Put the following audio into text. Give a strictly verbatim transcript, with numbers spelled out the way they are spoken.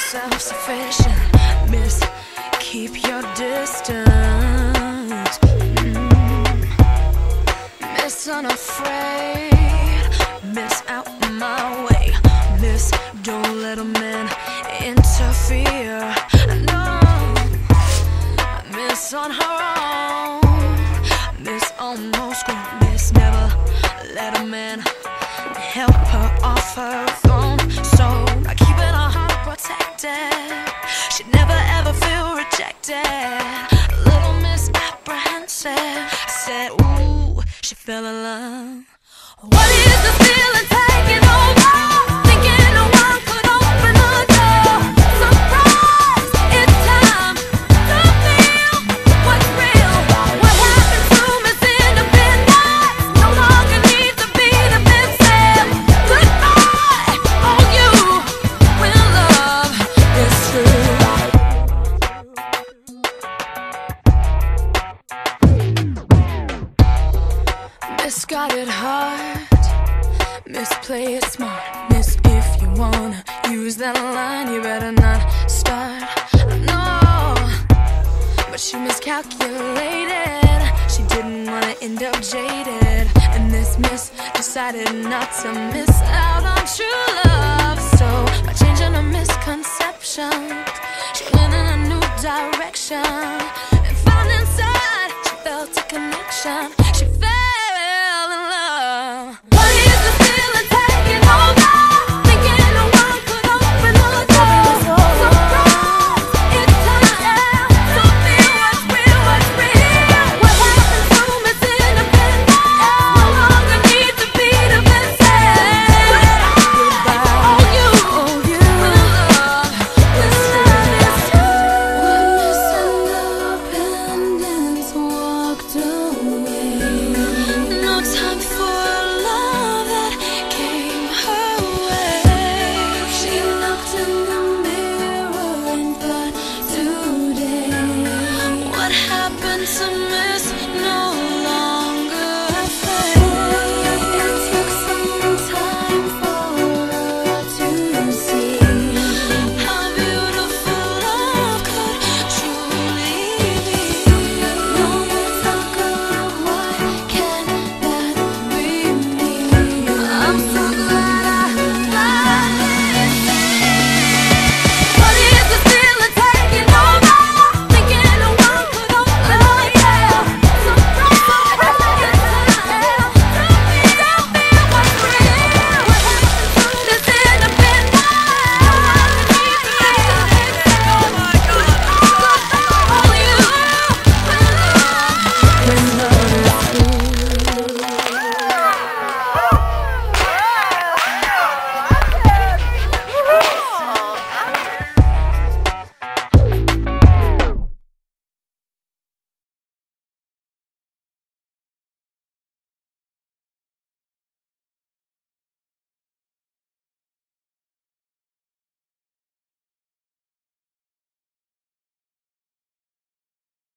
self-sufficient. Miss, keep your distance. mm. Miss, unafraid. Miss, out my way. Miss, don't let a man interfere. No, Miss, on her own. Miss, almost grown. Miss, never let a man help her off her throne. So by keeping her heart protected, she'd never ever feel rejected. Little Miss apprehensive, I said, ooh, she fell in love. What is the feeling taking over? Thinking no one could open the door. Surprise, it's time to feel what's real. What happened to Miss Independence? No longer need to be defensive. Goodbye, on you, when love is true. Miss got it hard. Miss, play it smart. Miss, if you wanna use that line, you better not start. No, but she miscalculated. She didn't wanna end up jaded. And this Miss decided not to miss out on true love. So by changing her misconceptions, she went in a new direction and found inside she felt a connection.